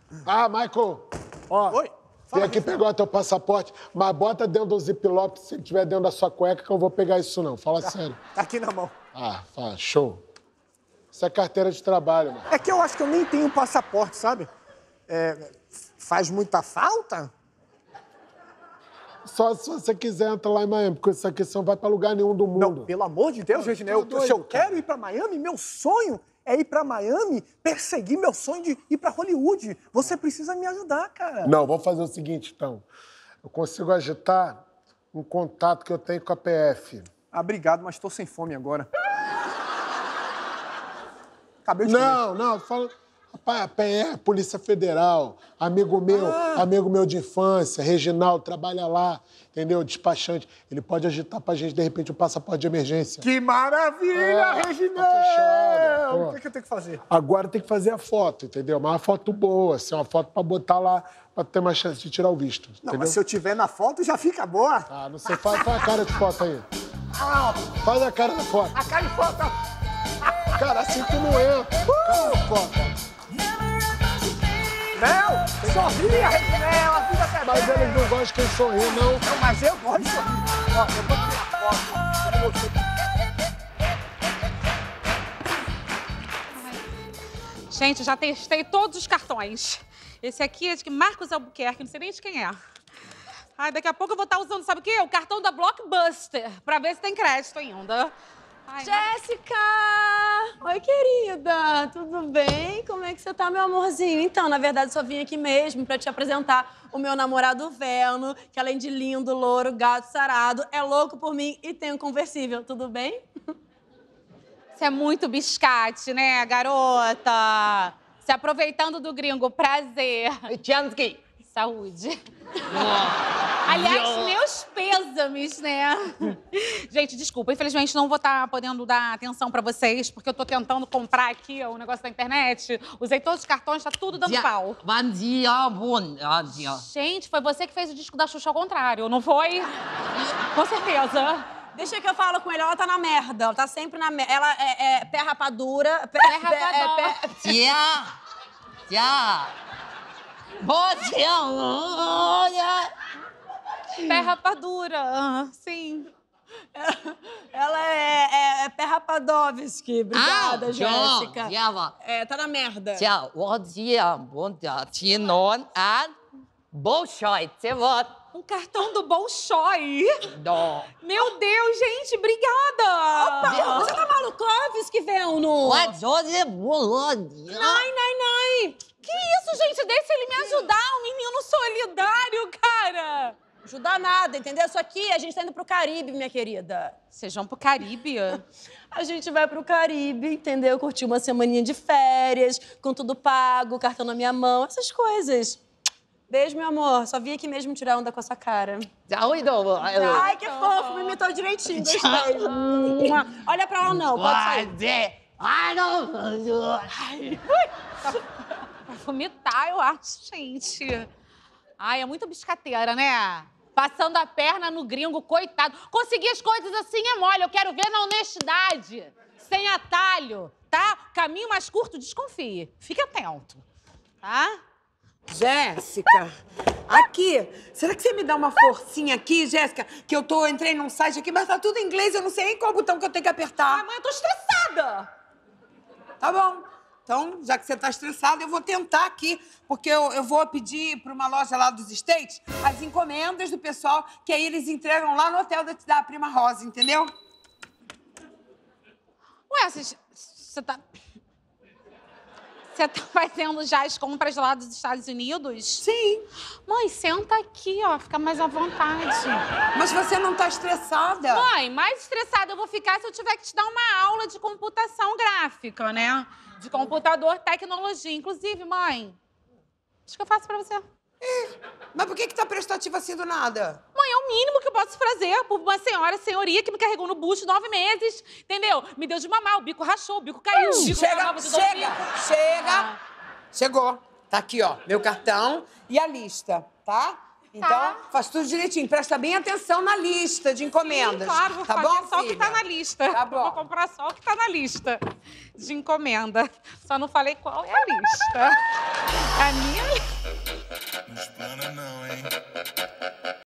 Ah, Michael. Ó. Oi. Vem aqui pegar o teu passaporte, mas bota dentro do ziplock se tiver dentro da sua cueca que eu vou pegar isso não. Fala sério. Tá aqui na mão. Ah, show. Isso é carteira de trabalho, mano. É que eu acho que eu nem tenho passaporte, sabe? Faz muita falta? Só se você quiser entrar lá em Miami, porque isso aqui você não vai pra lugar nenhum do mundo. Não, pelo amor de Deus, Reginel, se eu quero ir pra Miami, meu sonho é ir pra Miami, perseguir meu sonho de ir pra Hollywood. Você precisa me ajudar, cara. Não, vamos fazer o seguinte, então. Eu consigo agitar um contato que eu tenho com a PF. Ah, obrigado, mas tô sem fome agora. Acabei de comer. Não, fala... Rapaz, a PF, Polícia Federal, amigo meu de infância, Reginaldo, trabalha lá, entendeu? Despachante. Ele pode agitar pra gente, de repente, um passaporte de emergência. Que maravilha, Reginel! Tá fechado. O que eu tenho que fazer? Agora tem que fazer a foto, entendeu? Mas uma foto boa, assim, uma foto pra botar lá, pra ter mais chance de tirar o visto, Não, entendeu? mas se eu tiver na foto, já fica boa. Ah, não sei, faz a cara de foto aí. Faz a cara da foto. A cara de foto. Cara, assim tu não entra. Cara de foto. Não, sorria, Reginel, a vida tá Mas eles não gostam de quem sorri, não. Não, mas eu gosto de sorrir. Ó, eu vou tirar foto. Gente, já testei todos os cartões. Esse aqui é de Marcos Albuquerque, não sei nem de quem é. Ai, daqui a pouco eu vou estar usando, sabe o quê? O cartão da Blockbuster, pra ver se tem crédito ainda. Ai, Jéssica! Oi, querida! Tudo bem? Como é que você tá, meu amorzinho? Então, na verdade, só vim aqui mesmo pra te apresentar o meu namorado Velno, que além de lindo, louro, gato, sarado, é louco por mim e tem um conversível. Tudo bem? Você é muito biscate, né, garota? Se aproveitando do gringo, prazer. Tchansky. Saúde. Aliás, meus pêsames, né? Gente, desculpa, infelizmente não vou estar podendo dar atenção pra vocês, porque eu tô tentando comprar aqui o negócio da internet. Usei todos os cartões, tá tudo dando pau. Bom dia, bom dia. Gente, foi você que fez o disco da Xuxa ao contrário, não foi? Com certeza. Deixa que eu falo com ele, ela tá na merda. Ela tá sempre na merda. Ela é pé rapadura. Pé rapadura. Tia. Bom dia, olha. Pé rapadura, sim. Ela é pé rapadovski. Obrigada, Jéssica. Tá na merda. 자, bom dia. 진원 안 bolshoi. Um cartão do Bolshoi. Não. Meu Deus, gente, obrigada. Opa, você tá malucovski, Velno? Nai. Que isso, gente? Deixa ele me ajudar, um menino solidário, cara. Ajudar nada, entendeu? Isso aqui, a gente tá indo pro Caribe, minha querida. Vocês vão pro Caribe? A gente vai pro Caribe, entendeu? Curtir uma semaninha de férias, com tudo pago, cartão na minha mão, essas coisas. Beijo, meu amor. Só vim aqui mesmo tirar onda com a sua cara. Ai, que fofo. Me imitou direitinho. Gostei. Olha pra lá, não. Pode sair. Vai vomitar, eu acho, gente. Ai, é muito biscateira, né? Passando a perna no gringo, coitado. Conseguir as coisas assim é mole. Eu quero ver na honestidade. Sem atalho, tá? Caminho mais curto, desconfie. Fique atento, tá? Jéssica, aqui, será que você me dá uma forcinha aqui, Jéssica? Que entrei num site aqui, mas tá tudo em inglês, eu não sei nem qual botão que eu tenho que apertar. Ai, mãe, eu tô estressada. Tá bom. Então, já que você tá estressada, eu vou tentar aqui, porque eu vou pedir para uma loja lá dos States as encomendas do pessoal, que aí eles entregam lá no hotel da Prima Rosa, entendeu? Ué, você tá... Você tá fazendo já as compras lá dos Estados Unidos? Sim. Mãe, senta aqui, ó. Fica mais à vontade. Mas você não tá estressada? Mãe, mais estressada eu vou ficar se eu tiver que te dar uma aula de computação gráfica, né? De computador, tecnologia. Inclusive, mãe, acho que eu faço pra você. Mas por que tá prestativa assim do nada? Mãe, é o mínimo que eu posso fazer por uma senhoria que me carregou no bucho 9 meses, entendeu? Me deu de mamar, o bico rachou, o bico caiu, o bico Chega! Chegou. Tá aqui, ó, meu cartão e a lista, tá? Então, faz tudo direitinho. Presta bem atenção na lista de encomendas. Sim, claro, vou tá fazer bom, só o filha? que tá na lista. Tá bom. Eu vou comprar só o que tá na lista de encomenda. Só não falei qual é a lista. A minha lista. semana, não.